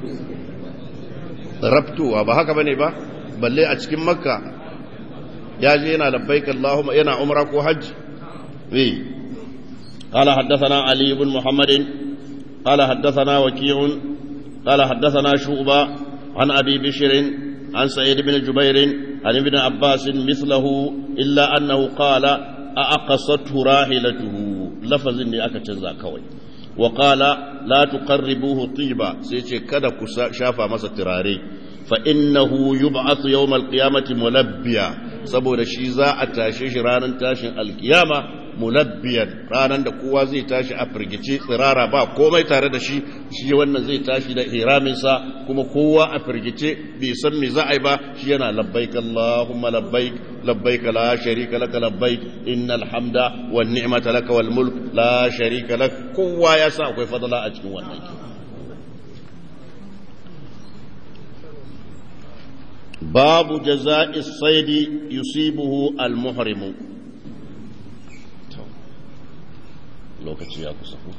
rabtuwa ba haka bane ba balle a cikin makka ya je yana labbaik allahumma yana umra ko haji eh قال حدثنا علي بن محمد قال حدثنا وكيع قال حدثنا شعبة عن أبي بشر عن سعيد بن جبير عن ابن عباس مثله إلا أنه قال أأقصته راحلته لفظ إني أكتزا كوي وقال لا تقربوه طيبا سيشي كذا شافا مسا تراري فإنه يبعث يوم القيامة ملبيا سبو رشيزا أتاشيش رانا تاشن القيامة mulabbiyan ranar da kowa zai tashi a firgice tsirara ba komai tare da shi shi wannan zai tashi da ihraminsa kuma kowa a firgice bai san me za a yi ba shi yana labbaik Allahumma labbaik labbaik la sharika laka labbaik innal hamda wan ni'mata laka wal mulk la sharika lak kowa ya sa akwai fadala a cikin wannan ki babu jaza'i as-sayd yusibuhu al-muhrimu lokaci ya kusa ku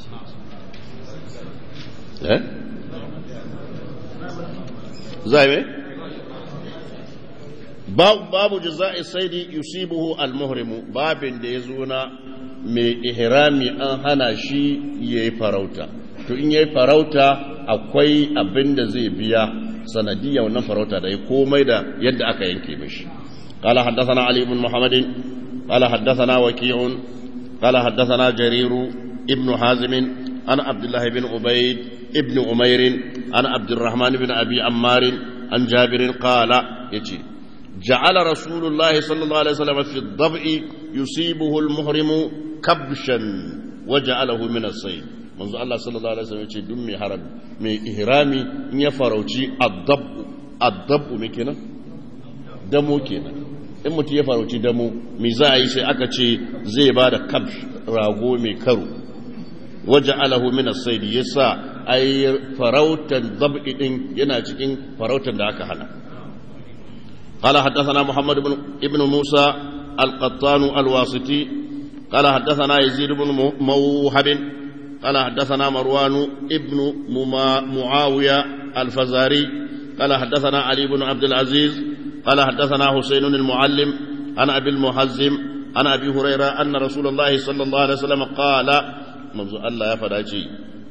eh zai me babu jaza'i saidi yusibuhu al-muhrimu, babin da ya zo na mai ihrami an hana shi yayi farauta, to in yayi farauta akwai abin da zai biya sanadiyar wannan farauta da ya komai da yadda aka yanke mishi. قال حدثنا علي بن محمد قال حدثنا وكيع قال حدثنا جرير ابن حازم عن عبد الله بن عبيد ابن عمير عن عبد الرحمن بن أبي عمار عن جابر قال يجي جعل رسول الله صلى الله عليه وسلم في الضبع يصيبه المحرم كبشا وجعله من الصيد. منذ الله صلى الله عليه وسلم يجي دمي حرم من إهرامي يفروشي الضب الضب مكنا دمو كنا in mutum ya farauci damu mai za a yi sai aka ce zai ba da kabsh rago mai karo waje alahu min as-sayd yasa ai farautan zab'i din yana cikin farautan da aka hana. qala hadathana muhammad ibn ibn musa al-qattan al-wasiti qala hadathana yazid ibn mawhab qala hadathana marwan ibn muawiya al-fazari qala hadathana ali ibn abd al-aziz قال حدثنا حسين المعلم عن أبي المحزم عن أبي هريرة أن رسول الله صلى الله عليه وسلم قال منذ الله يفداجي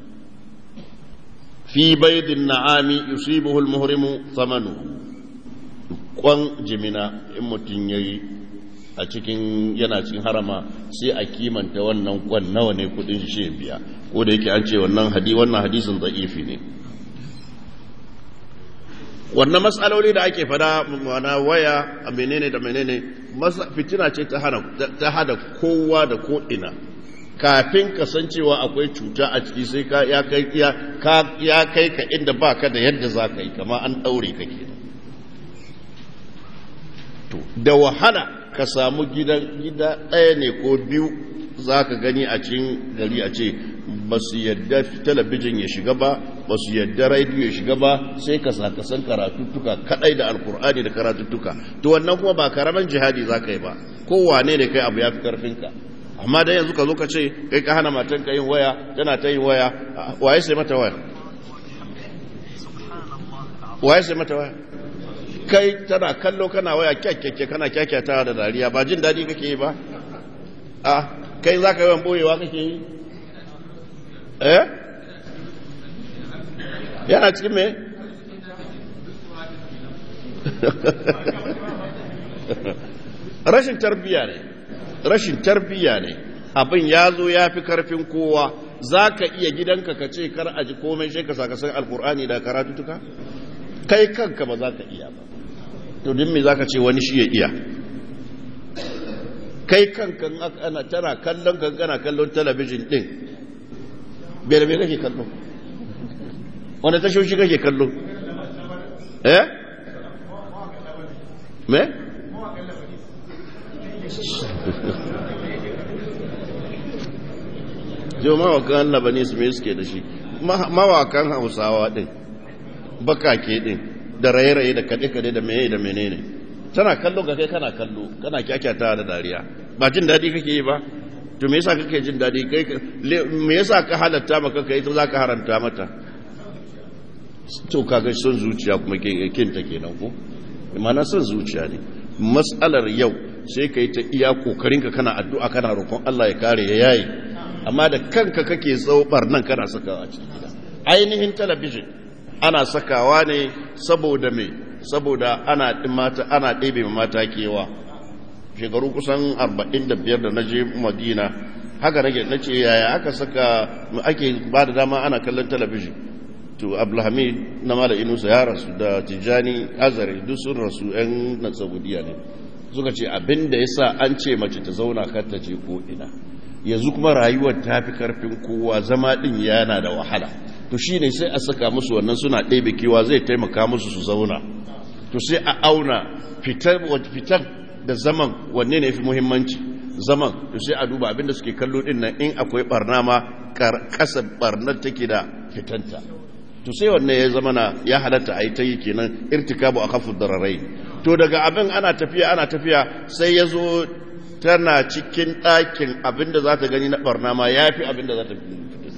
في بيض النعام يصيبه المهرم ثمنه kwan jimina in mutum yayi a cikin yana cikin harama sai a kimanta wannan kwan nawa ne kudin shi biya, ko da yake an ce wannan hadisi wannan hadisin da'ifi ne. wannan matsaloli da ake fada mana waya a menene da menene fitina ce ta hana ta hada kowa da ko ina, kafin ka san cewa akwai cuta a ciki sai ka ya kai ya ka ya kai ka inda baka da yadda zaka yi kamar an daure ka kenan. to da wahala ka samu gidan gida ɗaya ne ko biyu zaka gani a cikin gari a ce ba su yadda talabijin ya shiga ba, ba su yadda rediyo ya shiga ba, sai ka sakasan karatuttuka kadai da alkur'ani da karatuttuka. to wannan kuma ba karaman jihadi za ka yi ba, kowane ne kai abu ya fi karfinka. amma dai yanzu ka zo ka ce kai ka hana matan ka yin waya, tana ta yin waya, waye sai mata waya waye sai mata waya kai tana kallo kana waya kyakkyakke kana kyakkyatawa da dariya, ba jin daɗi kake yi ba? a kai za ka yi wani boyewa kake yi? eh yana cikin me? rashin tarbiya ne rashin tarbiya ne abin ya zo ya fi karfin kowa. za ka iya gidanka ka ce kar a ji komai shi ka saka san alkur'ani da karatutuka? kai kanka ba za ka iya ba, to din me za ka ce wani shi ya iya? kai kanka ana tana kallon kankana kallon talabijin din bere me kake kallo? wanda tashoshi kake kallo? eh me? jau mawakan labanis me suke da shi? mawakan hausawa din bakake din da raye-raye da kade-kade da meye da menene, tana kallo ga kai kana kallo kana kyakyata da dariya, ba jin daɗi kake yi ba? to me yasa kake jin daɗi kai? me yasa ka halatta maka kai to zaka haranta mata? to kaga son zuciya kuma kinta kenan ko? imana son zuciya ne. matsalar yau sai kai ta iya kokarinka kana addu'a kana roƙon Allah ya kare ya yayi, amma da kanka kake zaubar nan kana sakawa a cikin gida. ainihin talabijin ana sakawa ne saboda me? saboda ana mata ana ɗebe mata kewa. shekaru kusan arba'in da biyar da na je Madina haka nake nace yaya aka saka ake ba da dama ana kallon talabijin. to Abdulhamid na Mala Inusa ya rasu da Tijani Azari duk sun rasu yan na Saudiya ne, suka ce abinda yasa an ce mace ta zauna kar ta je ko ina, yanzu kuma rayuwar ta fi karfin kowa, zama din yana da wahala, to shine sai a saka musu wannan suna ɗebe kewa zai taimaka musu su zauna. to sai a auna fitar da zaman wanne ne fi muhimmanci, zaman to sai a duba abinda suke kallo din nan in akwai barna ma kasa barnar take da fitanta, to sai wanne ya zama na ya halatta a yi ta yi kenan irtikabu a kafin dararai. to daga abin ana tafiya ana tafiya sai ya zo tana cikin ɗakin abinda za ta gani na barna ma ya fi abinda za ta fi.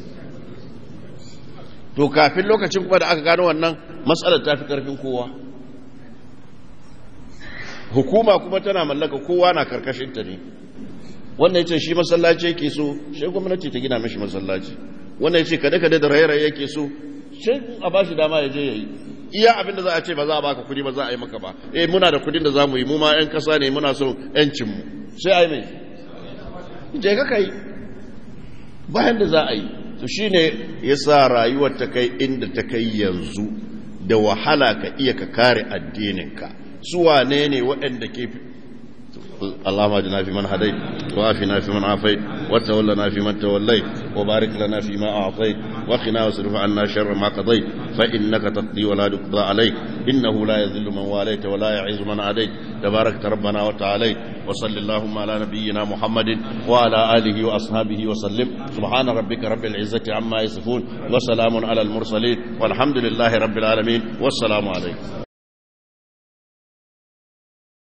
to kafin lokacin kuma da aka gano wannan matsalar ta fi karfin kowa. hukuma kuma tana mallaka kowa na karkashin ta ne. Wannan yace shi masallaci yake so, shi gwamnati ta gina mishi masallaci. Wannan yace kada kada da raye-raye yake so, shi a bashi dama ya je yayi. Iya abinda za a ce ba za a baka kudi ba za a yi maka ba. Eh muna da kudin da za mu yi, mu ma ƴan kasa ne muna son ƴancin mu. Sai ai mai. Je ka kai. Bayan da za a yi. To shine yasa rayuwar ta kai inda ta kai yanzu da wahala ka iya ka kare addininka. Su wane ne waɗanda ke اللهم اجعلنا في من هديت وعافنا في من عافيت وتولنا في من توليت وبارك لنا فيما أعطيت وقنا واصرف عنا شر ما قضيت فإنك تقضي ولا يقضى عليك إنه لا يذل من واليت ولا يعز من عاديت تبارك ربنا وتعاليت وصل اللهم على نبينا محمد وعلى آله وأصحابه وسلم سبحان ربك رب العزة عما يصفون وسلام على المرسلين والحمد لله رب العالمين والسلام عليكم.